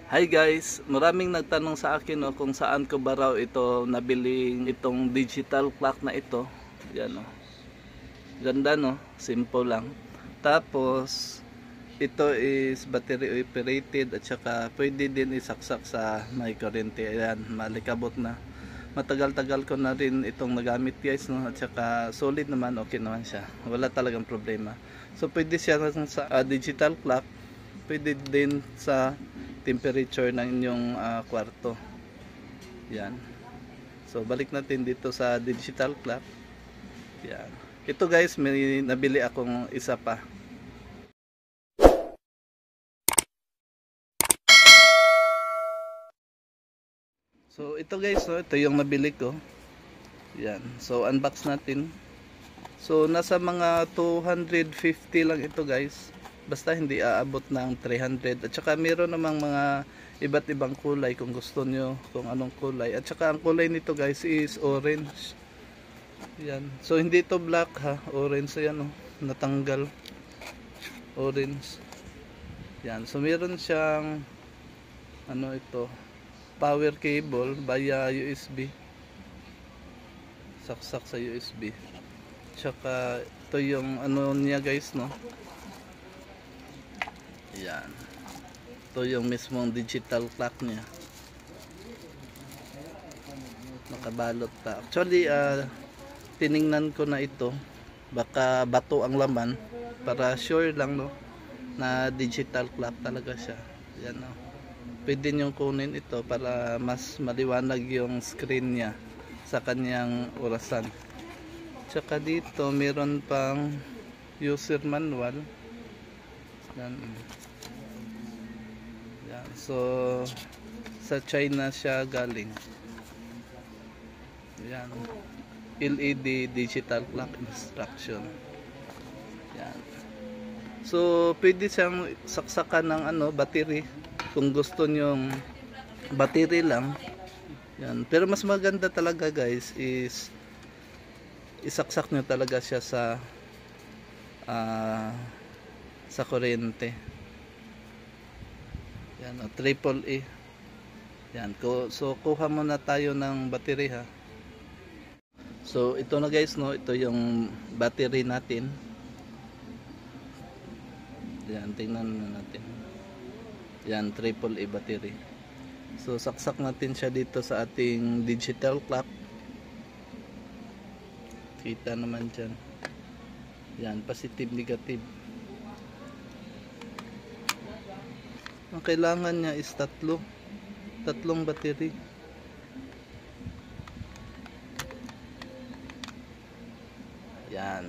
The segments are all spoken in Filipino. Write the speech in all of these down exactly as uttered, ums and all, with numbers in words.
Hi guys, maraming nagtanong sa akin no, kung saan ko ba raw ito nabiling itong digital clock na ito. Yan no. Ganda no, simple lang. Tapos ito is battery operated at saka pwede din isaksak sa may kuryente. Ayan, malikabot na. Matagal-tagal ko na rin itong nagamit guys no, at saka solid naman, okay naman siya. Wala talagang problema. So pwede siya sa uh, digital clock, pwede din sa temperature ng inyong uh, kwarto. Yan. So balik natin dito sa digital clock. Yan. Ito guys, may nabili akong isa pa. So ito guys, so, ito yung nabili ko. Yan. So unbox natin. So nasa mga two hundred fifty lang ito guys. Basta hindi aabot ng three hundred. At saka meron namang mga iba't ibang kulay kung gusto nyo kung anong kulay. At saka ang kulay nito guys is orange. Yan. So hindi ito black ha. Orange. Ayan o. Natanggal. Orange. Yan. So meron siyang ano ito. Power cable via U S B. Saksak sa U S B. Tsaka ito yung ano niya guys no. Yan. Ito yung mismong digital clock niya. Nakabalot pa. Actually, uh, tiningnan ko na ito. Baka bato ang laman. Para sure lang no, na digital clock talaga siya. Yan no. Pwede nyo kunin ito para mas maliwanag yung screen niya sa kanyang orasan. Tsaka dito, meron pang user manual. Yan. Yan. So sa China siya galing. Yan. L E D digital clock instruction. Yan. So pwede siyang saksakan ng ano, battery kung gusto nyong battery lang. Yan. Pero mas maganda talaga guys is isaksak nyo talaga siya sa uh, sa kuryente. Yan o, triple A. Yan, so kuha muna tayo ng battery ha. So ito na guys no, ito yung battery natin. Yan, tingnan na natin. Yan, triple A battery. So saksak natin siya dito sa ating digital clock. Kita naman dyan. Yan, positive, negative. Ang kailangan niya is tatlo. Tatlong battery. Yan.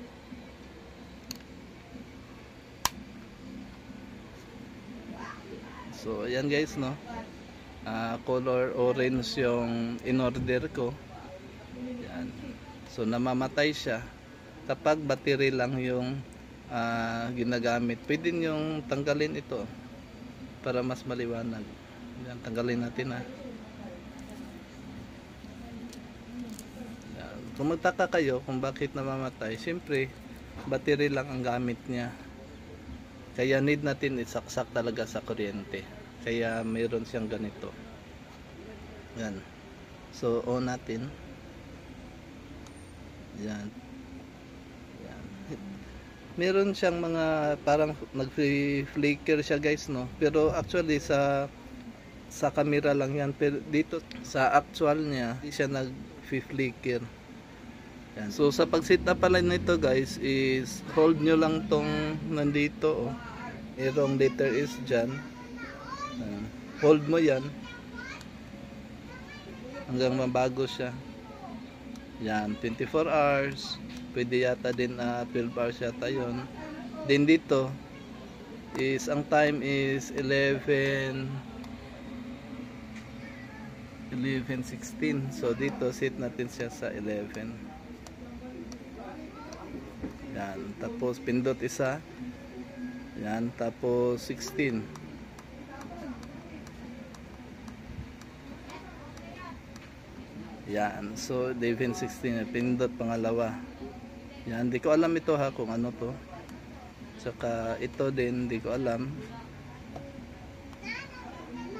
So, ayan guys, no. Uh, color orange yung in-order ko. Yan. So, namamatay siya kapag battery lang yung uh, ginagamit. Pwede nyong tanggalin ito para mas maliwanag. Yan, tanggalin natin ha. Yan. Kung magtaka kayo kung bakit namamatay, siyempre battery lang ang gamit niya. Kaya need natin isaksak talaga sa kuryente. Kaya mayroon siyang ganito. Yan. So on natin. Yan. Yan. Meron siyang mga parang nag-flicker siya guys no. Pero actually sa sa camera lang yan. Pero dito sa actual niya, hindi siya nag-flicker. Yan. So sa pag-set up pala nito guys is hold nyo lang tong nandito oh. Merong letter is dyan. Uh, hold mo yan hanggang mabago siya. Yan, twenty-four hours. Pwede yata din uh, twelve hours yata yun. Then dito is ang time is eleven sixteen. So dito set natin siya sa eleven. Yan, tapos pindot isa. Yan, tapos sixteen. Yan, so eleven sixteen, pindot pangalawa. Yan, di ko alam ito ha kung ano to. Saka ito din, di ko alam.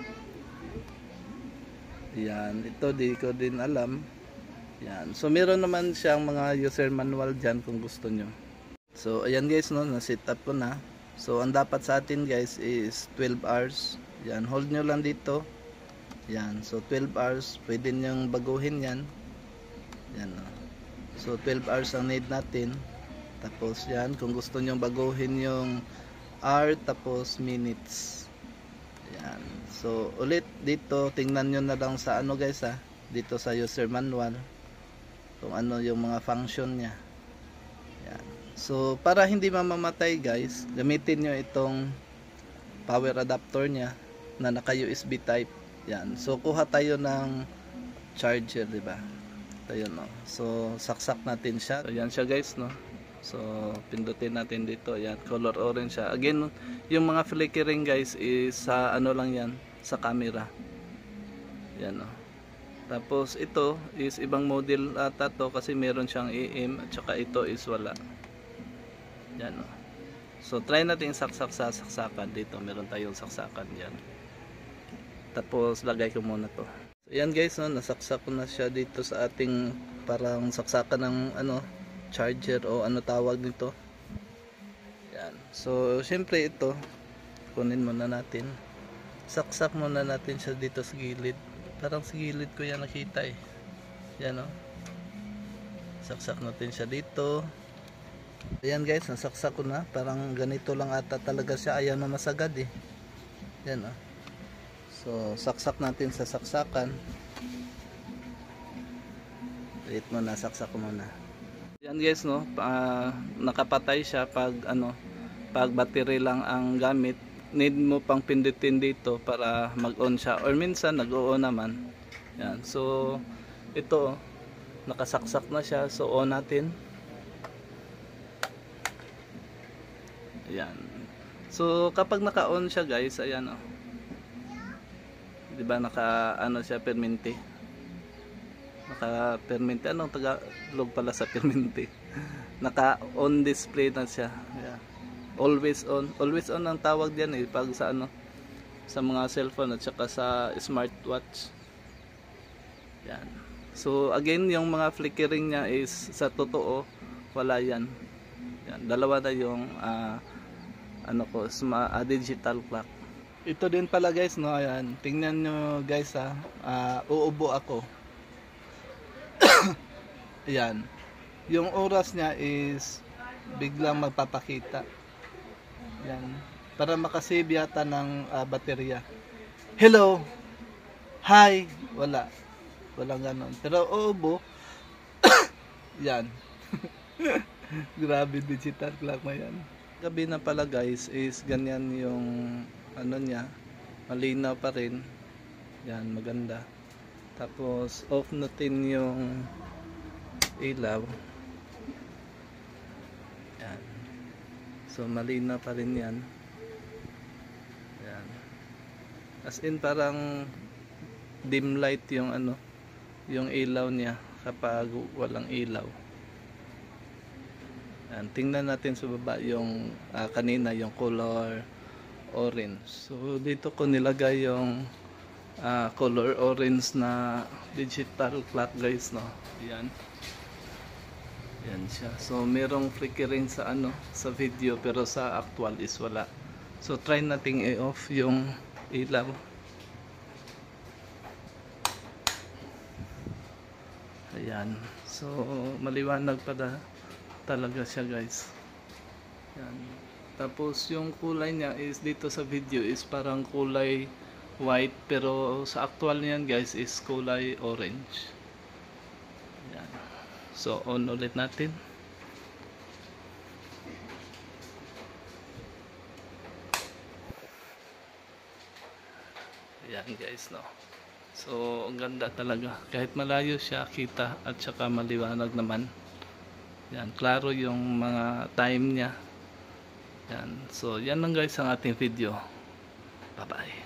Yan, ito di ko din alam. Yan. So meron naman siyang mga user manual dyan kung gusto nyo. So ayan guys, no, na-set up ko na. So ang dapat sa atin guys is twelve hours. Yan, hold nyo lang dito. Yan, so twelve hours, pwede nyong baguhin yan. Yan, no. So twelve hours ang need natin. Tapos yan, kung gusto nyong baguhin yung hour, tapos minutes. Yan. So ulit dito, tingnan nyo na lang sa ano guys ha, dito sa user manual, kung ano yung mga function nya. Yan. So para hindi mamamatay guys, gamitin nyo itong power adapter nya na naka U S B type. Yan. So kuha tayo ng charger, di ba? Ito yun, no. So saksak natin siya. So yan siya guys, no. So pindutin natin dito. Yan, color orange siya. Again, yung mga flickering guys is sa ano lang yan, sa camera. Yan, no. Tapos ito is ibang model ata to kasi meron siyang A M at saka ito is wala. Yan, no. So try natin saksak sa saksakan dito. Meron tayong saksakan diyan. Tapos lagay ko muna to. So yan guys, no, nasaksak ko na siya dito sa ating parang saksakan ng ano, charger o ano tawag nito. Yan. So syempre ito kunin muna natin. Saksak muna natin siya dito sa gilid. Parang sa gilid ko yan nakita eh. Yan, no. Saksak natin siya dito. Ayan guys, nasaksak ko na. Parang ganito lang ata talaga siya. Ayaw na masagad eh. Yan, no. So saksak natin sa saksakan. Wait mo na, saksak ko muna. Yan guys, no, uh, nakapatay siya pag ano, pag battery lang ang gamit. Need mo pang pindutin dito para mag-on siya, or minsan nag-o-on naman. Yan. So ito, nakasaksak na siya. So on natin. Ayan. So kapag naka-on siya guys, ayan, oh. 'Di ba naka ano siya, permente. Naka permente, anong Tagalog pala sa permente? Naka on display na siya. Yeah. Always on. Always on ang tawag diyan eh pag sa ano, sa mga cellphone at saka sa smartwatch. Yan. So again, yung mga flickering niya is sa totoo wala yan. Yan, dalawa na yung uh, ano ko, sma, uh, digital clock. Ito din pala guys, no, ayan. Tingnan nyo guys ha, uh, uubo ako. Ayan. Yung oras niya is biglang magpapakita. Yan. Para makasave yata ng uh, baterya. Hello! Hi! Wala. Walang ganon. Pero uubo. Yan. Grabe, digital clock na yan. Gabi na pala guys is ganyan yung ano niya, malinaw pa rin. Yan, maganda. Tapos off natin yung ilaw. Yan. So malinaw pa rin yan. Yan. As in parang dim light yung ano, yung ilaw niya kapag walang ilaw. Yan. Tingnan natin sa baba yung uh, kanina yung color orange. So dito ko nilagay yung uh, color orange na digital clock guys, no. Yan. Yan siya. So merong flickering sa ano, sa video, pero sa actual is wala. So try nating i-off yung ilaw. Ayan. So maliwanag pa da, talaga siya guys. Yan. Tapos yung kulay niya is dito sa video is parang kulay white, pero sa actual niyan guys is kulay orange. Yan. So on ulit natin. Yan guys, no. So ang ganda talaga. Kahit malayo siya kita at saka maliwanag naman. Yan, klaro yung mga time niya. Yan. So yan lang guys ang ating video. Bye bye.